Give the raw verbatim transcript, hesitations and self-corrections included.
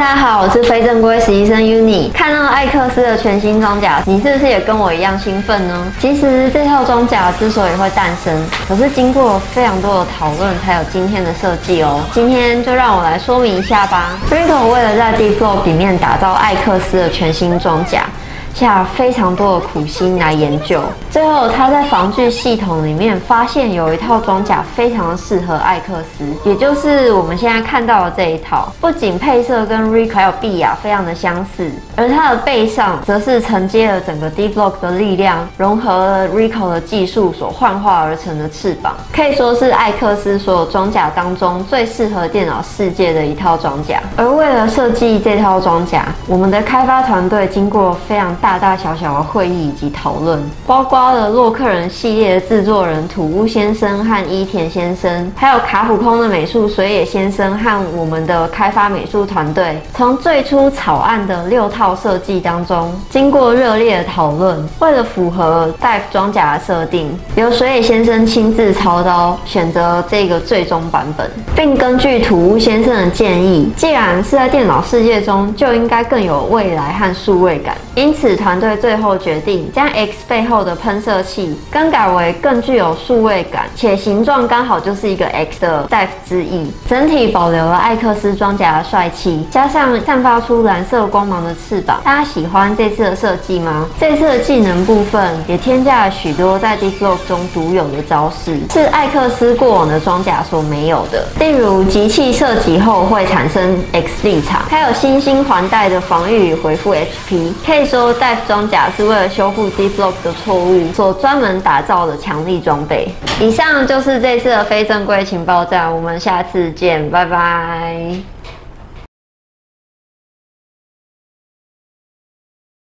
大家好，我是非正规实习生 Uni。看到艾克斯的全新装甲，你是不是也跟我一样兴奋呢？其实这套装甲之所以会诞生，可是经过非常多的讨论才有今天的设计哦。今天就让我来说明一下吧。Rico 为了在 D-Flow 里面打造艾克斯的全新装甲，下非常多的苦心来研究，最后他在防具系统里面发现有一套装甲非常适合艾克斯，也就是我们现在看到的这一套。不仅配色跟 Rico 还有碧雅非常的相似，而它的背上则是承接了整个 D-Block 的力量，融合了 Rico 的技术所幻化而成的翅膀，可以说是艾克斯所有装甲当中最适合电脑世界的一套装甲。而为了设计这套装甲，我们的开发团队经过非常大大小小的会议以及讨论，包括了洛克人系列的制作人土屋先生和伊田先生，还有卡普空的美术水野先生和我们的开发美术团队，从最初草案的六套设计当中，经过热烈的讨论，为了符合 D I F 装甲的设定，由水野先生亲自操刀，选择这个最终版本，并根据土屋先生的建议，既然是在电脑世界中，就应该更有未来和数位感，因此团队最后决定将 X 背后的喷射器更改为更具有数位感，且形状刚好就是一个 X 的 D I F 之意，整体保留了艾克斯装甲的帅气，加上散发出蓝色光芒的翅膀。大家喜欢这次的设计吗？这次的技能部分也添加了许多在 D-Flow 中独有的招式，是艾克斯过往的装甲所没有的，例如集气射击后会产生 X 立场，还有星星环带的防御与回复 H P。可以说 D I F 装甲是为了修复 D-Block 的错误所专门打造的强力装备。以上就是这次的非正规情报站，我们下次见，拜拜。